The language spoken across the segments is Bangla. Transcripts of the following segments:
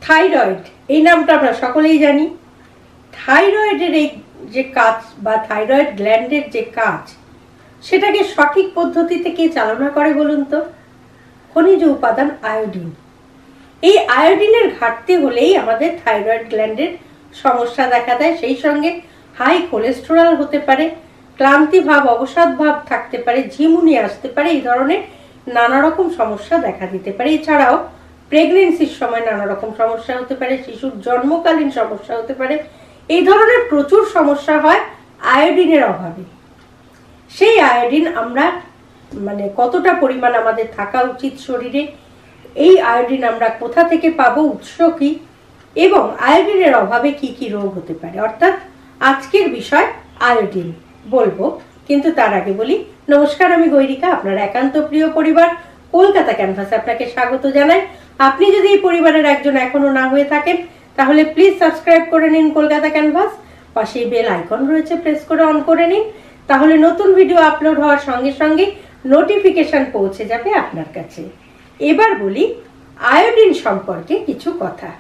থাইরয়েড এই নামটা আমরা সকলেই জানি। থাইরয়েডের এই যে কাজ বা থাইরয়েড গ্ল্যান্ডের যে কাজ সেটাকে সঠিক পদ্ধতিতে কে চালনা করে বলুন তো? খনিজ উপাদান আয়োডিন। এই আয়োডিনের ঘাটতি হলেই আমাদের থাইরয়েড গ্ল্যান্ডের সমস্যা দেখা দেয়। সেই সঙ্গে হাই কোলেস্টেরল হতে পারে, ক্লান্তি ভাব, অবসাদ ভাব থাকতে পারে, ঝিমুনি আসতে পারে, এই ধরনের নানা রকম সমস্যা দেখা দিতে পারে। এছাড়াও প্রেগনেন্সির সময় নানা রকম সমস্যা হতে পারে, শিশুর জন্মকালীন সমস্যা হতে পারে। এই ধরনের প্রচুর সমস্যা হয় আয়োডিনের অভাবে। সেই আয়োডিন আমরা কতটা পরিমাণ আমাদের থাকা উচিত শরীরে, এই আয়োডিন আমরা কোথা থেকে পাবো, উৎস কি, এবং আয়োডিনের অভাবে কি কি রোগ হতে পারে, অর্থাৎ আজকের বিষয় আয়োডিন বলবো। কিন্তু তার আগে বলি, নমস্কার, আমি গৈরিকা, আপনার একান্ত প্রিয় পরিবার কলকাতা ক্যানভাসে আপনাকে স্বাগত জানাই। আপনি যদি এই পরিবারের একজন এখনো না হয়ে থাকেন তাহলে প্লিজ সাবস্ক্রাইব করে নিন কলকাতা ক্যানভাস। পাশেই বেল আইকন রয়েছে, প্রেস করে অন করে নিন, তাহলে নতুন ভিডিও আপলোড হওয়ার সঙ্গে সঙ্গে নোটিফিকেশন পৌঁছে যাবে আপনার কাছে। এবার বলি আয়োডিন সম্পর্কে কিছু কথা।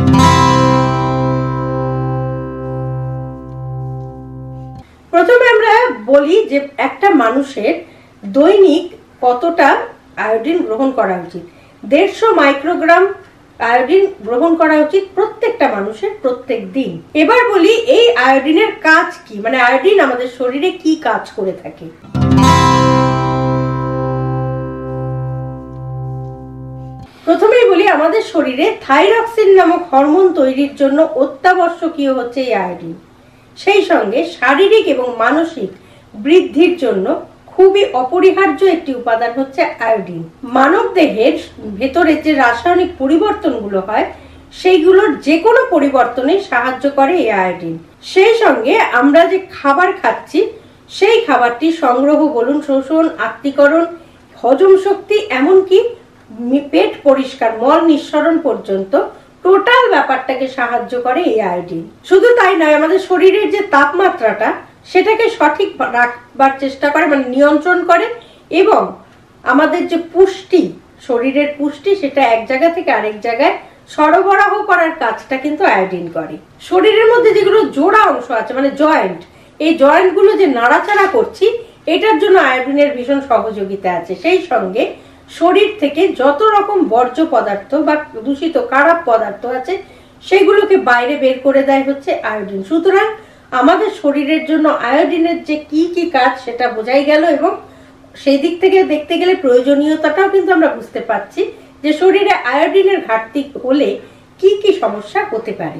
প্রথমে আমরা বলি যে একটা মানুষের দৈনিক কতটা আয়োডিন গ্রহণ করা উচিত। 150 মাইক্রোগ্রাম আয়োডিন গ্রহণ করা উচিত প্রত্যেকটা মানুষের প্রত্যেক দিন। এবার বলি এই আয়োডিনের কাজ কি, আয়োডিন আমাদের শরীরে কি কাজ করে থাকে। প্রথমেই বলি আমাদের শরীরে থাইরক্সিন নামক হরমোন তৈরির জন্য অত্যাবশ্যকীয় হচ্ছে এই আয়োডিন। সেই সঙ্গে শারীরিক এবং মানসিক বৃদ্ধির জন্য খুবই অপরিহার্য একটি উপাদান হচ্ছে আয়োডিন। মানব দেহের ভেতরে যে রাসায়নিক পরিবর্তনগুলো হয় সেইগুলোর যে কোনো পরিবর্তনে সাহায্য করে এই আয়োডিন। সেই সঙ্গে আমরা যে খাবার খাচ্ছি সেই খাবারটি সংগ্রহ বলুন, শোষণ, আত্তীকরণ, হজম শক্তি, এমনকি পেট পরিষ্কার, মল নিঃসরণ পর্যন্ত টোটাল ব্যাপারটাকে সাহায্য করে এই আয়োডিন। শুধু তাই নয়, আমাদের শরীরের যে তাপমাত্রাটা সেটাকে সঠিক রাখবার চেষ্টা করে, নিয়ন্ত্রণ করে, এবং আমাদের যে পুষ্টি, শরীরের পুষ্টি, সেটা এক জায়গা থেকে আরেক জায়গায় সরবরাহ করার কাজটা কিন্তু আয়োডিন করে। শরীরের মধ্যে যেগুলো জোড়া অংশ আছে জয়েন্ট, এই জয়েন্টগুলো যে নাড়াচাড়া করছি এটার জন্য আয়োডিনের ভীষণ সহযোগিতা আছে। সেই সঙ্গে শরীর থেকে যত রকম বর্জ্য পদার্থ বা দূষিত খারাপ পদার্থ আছে সেগুলোকে বাইরে বের করে দেয় হচ্ছে আয়োডিন। সুতরাং আমাদের শরীরের জন্য আয়োডিনের যে কি কি কাজ সেটা বোঝাই গেল, এবং সেই দিক থেকে দেখতে গেলে প্রয়োজনীয়তাটাও কিন্তু আমরা বুঝতে পারছি যে শরীরে আয়োডিনের ঘাটতি হলে কি কি সমস্যা হতে পারে।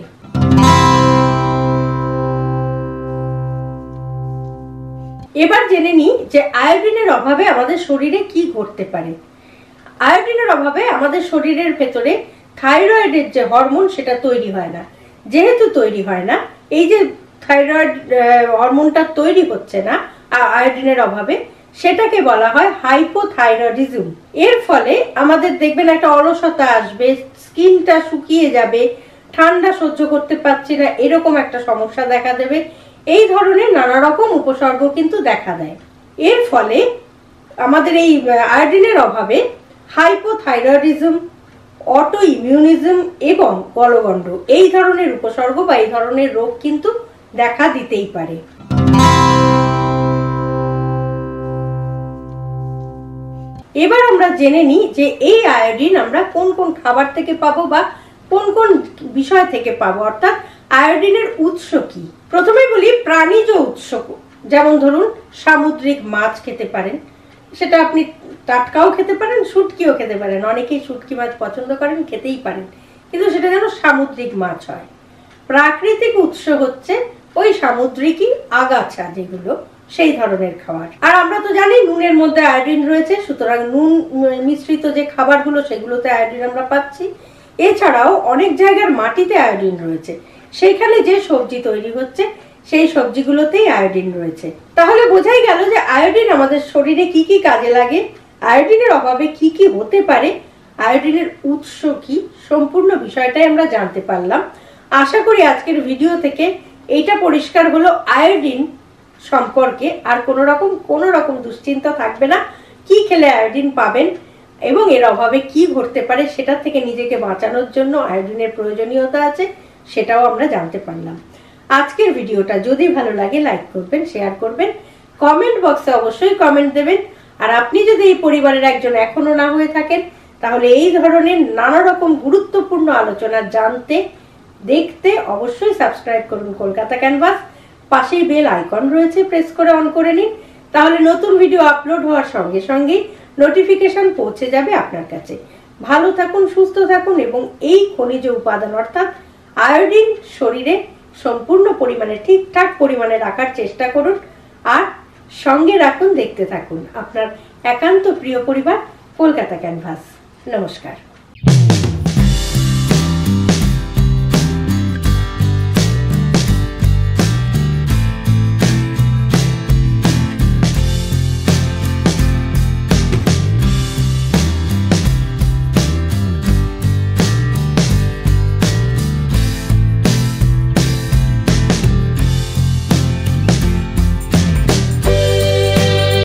এবার জেনে নিই যে আয়োডিনের অভাবে আমাদের শরীরে কি ঘটতে পারে। আয়োডিনের অভাবে আমাদের শরীরের ভেতরে থাইরয়েডের যে হরমোন সেটা তৈরি হয় না। যেহেতু তৈরি হয় না, এই যে থাইরয়েড হরমোনটা তৈরি হচ্ছে না আয়োডিনের অভাবে, সেটাকে বলা হয় হাইপোথাইরয়েডিজম। এর ফলে আমাদের দেখবেন একটা অলসতা আসবে, স্কিনটা শুকিয়ে যাবে, ঠান্ডা সহ্য করতে পারছি না, এরকম একটা সমস্যা দেখা দেবে। এই ধরনের নানা রকম উপসর্গ কিন্তু দেখা দেয়। এর ফলে আমাদের এই আয়োডিনের অভাবে হাইপোথাইরয়েডিজম, অটো ইমিউনিজম এবং গলগণ্ড, এই ধরনের উপসর্গ বা এই ধরনের রোগ কিন্তু দেখা দিতেই পারে। এবার আমরা জেনে নিই যে এই আয়োডিন আমরা কোন কোন খাবার থেকে পাবো বা কোন কোন বিষয় থেকে পাবো, অর্থাৎ আয়োডিনের উৎস কি। প্রথমেই বলি প্রাণীজ উৎস, যেমন ধরুন সামুদ্রিক মাছ খেতে পারেন, সেটা আপনি টাটকাও খেতে পারেন, শুটকিও খেতে পারেন। অনেকেই শুটকি মাছ পছন্দ করেন, খেতেই পারেন, কিন্তু সেটা যেন সামুদ্রিক মাছ হয়। প্রাকৃতিক উৎস হচ্ছে ওই সামুদ্রিকই আগাছা যেগুলো, সেই ধরনের খাবার। আর আমরা তো জানি নুনের মধ্যে আয়োডিন রয়েছে, সুতরাং নুন মিশ্রিত যে খাবারগুলো সেগুলোতে আয়োডিন আমরা পাচ্ছি। এছাড়াও অনেক জায়গার মাটিতে আয়োডিন রয়েছে, সেইখানে যে সবজি তৈরি হচ্ছে সেই সবজিগুলোতেই আয়োডিন রয়েছে। তাহলে বোঝাই গেল যে আয়োডিন আমাদের শরীরে কি কি কাজে লাগে, আয়োডিনের অভাবে কি কি হতে পারে, আয়োডিনের উৎস কি, সম্পূর্ণ বিষয়টাই আমরা জানতে পারলাম। আশা করি আজকের ভিডিও থেকে এইটা পরিষ্কার হলো, আয়োডিন সম্পর্কে আর কোনো রকম দুশ্চিন্তা থাকবে না। কি খেলে আয়োডিন পাবেন এবং এর অভাবে কি ঘটতে পারে সেটা থেকে নিজেকে বাঁচানোর জন্য আয়োডিনের প্রয়োজনীয়তা আছে, সেটাও আমরা জানতে পারলাম। আজকের ভিডিওটা যদি ভালো লাগে লাইক করবেন, শেয়ার করবেন, কমেন্ট বক্সে অবশ্যই কমেন্ট দেবেন। আর আপনি যদি এই পরিবারের একজন এখনো না হয়ে থাকেন, তাহলে এই ধরনের নানা রকম গুরুত্বপূর্ণ আলোচনা জানতে দেখতে অবশ্যই সাবস্ক্রাইব করুন কলকাতা ক্যানভাস। পাশেই বেল আইকন রয়েছে, প্রেস করে অন করে নিন, তাহলে নতুন ভিডিও আপলোড হওয়ার সঙ্গে সঙ্গেই নোটিফিকেশন পৌঁছে যাবে আপনার কাছে। ভালো থাকুন, সুস্থ থাকুন এবং এই খনিজ উপাদান অর্থাৎ আয়োডিন শরীরে সম্পূর্ণ পরিমাণে ঠিকঠাক পরিমাণে রাখার চেষ্টা করুন। আর সঙ্গে রাখুন, দেখতে থাকুন আপনার একান্ত প্রিয় পরিবার কলকাতা ক্যানভাস। নমস্কার।